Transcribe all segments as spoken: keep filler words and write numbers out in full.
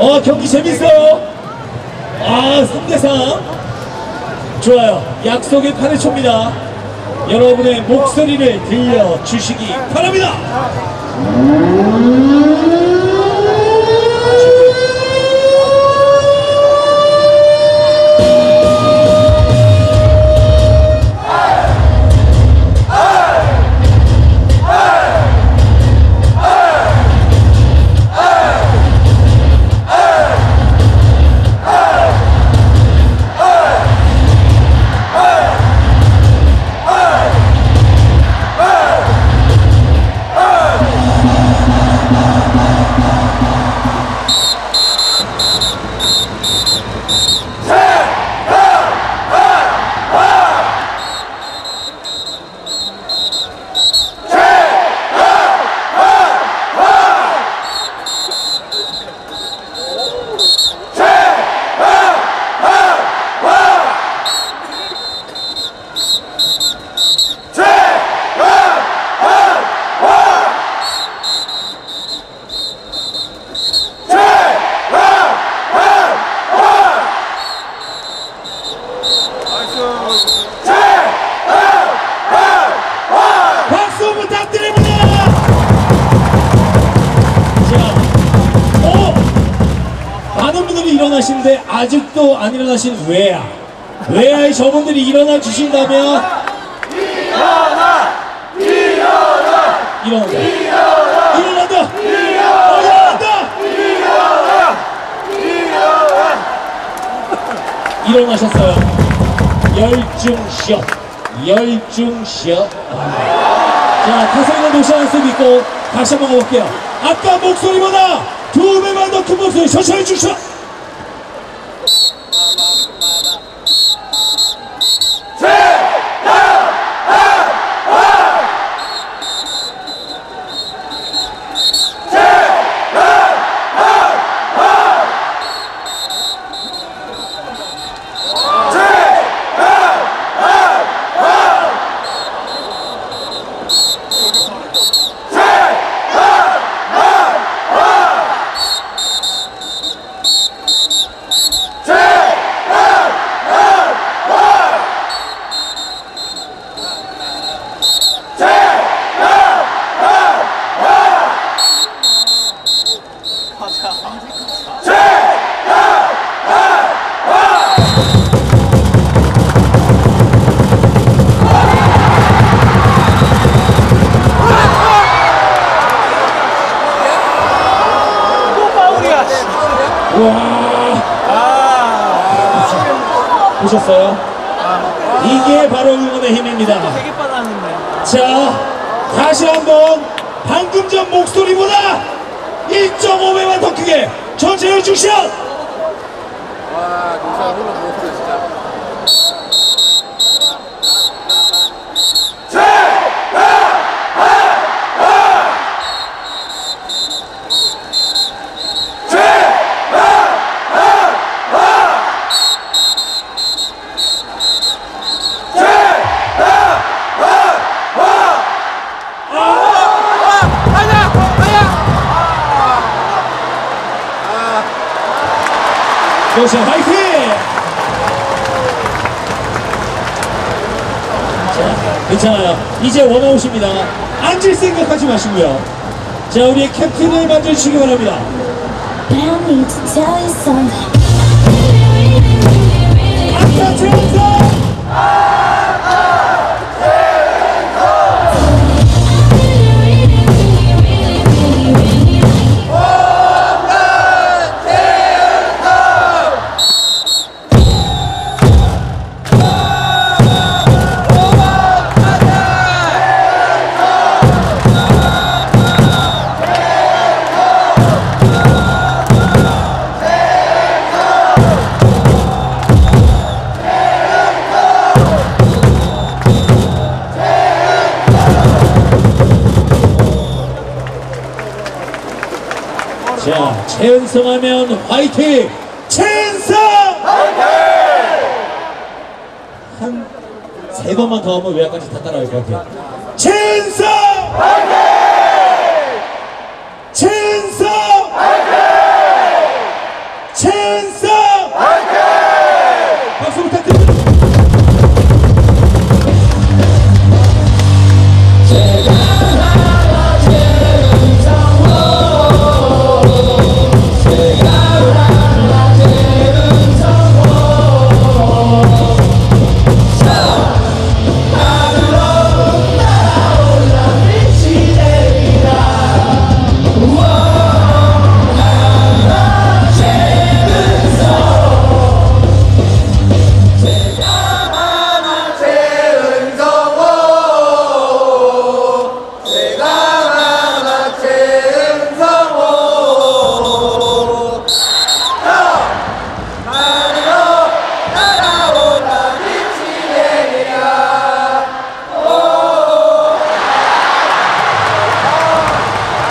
어, 경기 재밌어요. 아, 삼 대 삼. 좋아요. 약속의 팔 회 초입니다. 여러분의 목소리를 들려주시기 바랍니다. 박수 부탁드립니다. 자, 오! 많은 분들이 일어나시는데 아직도 안 일어나신 외야. 외야의 저분들이 일어나 주신다면 일어나! 일어나! 일어난다. 일어난다! 일어난다! 일어나! 일어나! 일어나셨어요. 열중시업, 열중시업. 자, 타성이는 도시하는 수 있고 다시 한번 가볼게요. 아까 목소리보다 두 배만 더 큰 목소리 천천히 주셔. 보셨어요? 이게 바로 응원의 힘입니다. 자, 다시 한번 방금 전 목소리보다 일 점 오 배만 더 크게 전체를 주시오. 와, 눈살 흘러 보였어 진짜. 도시야 화이팅! 자, 괜찮아요. 이제 원아웃입니다. 앉을 생각하지 마시고요. 자, 우리의 캡틴을 만져주시기 바랍니다. 아까 최원성! 자, 최은성 하면 화이팅! 최은성! 화이팅! 한 세 번만 더 하면 외야까지 다 따라갈 것 같아요. 최은성! 화이팅! 최은성! 화이팅!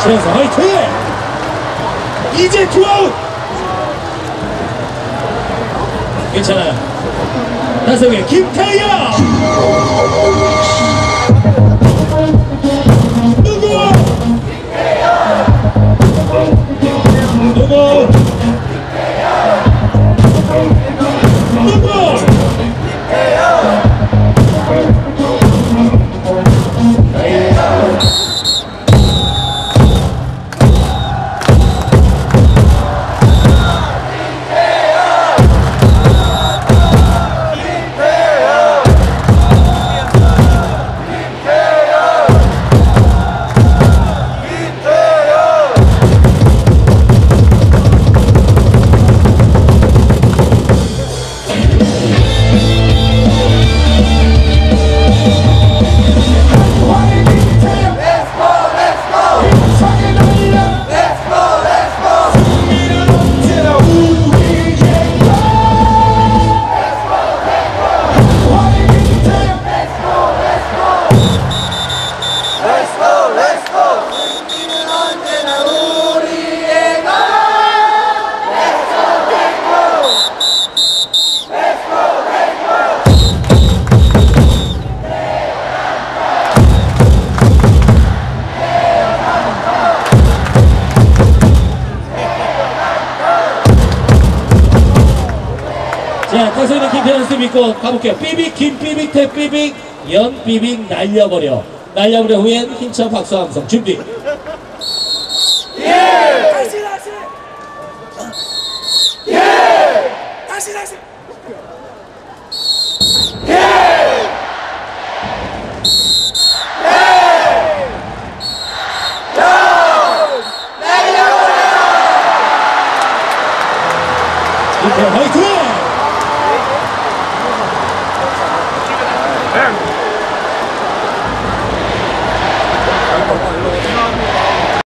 최현성 화이팅! 이제 투아웃! 괜찮아요. 다섯개 김태형! 누구? 누구? 누구? 자, 타선의 김태현 씨 믿고 가볼게요. 삐빅, 김삐빅, 태삐빅, 연삐빅 날려버려. 날려버려 후엔 힘찬 박수 함성 준비. 예! 다시 다시! 예! 다시 다시! 예! 예! 김태현 화이팅!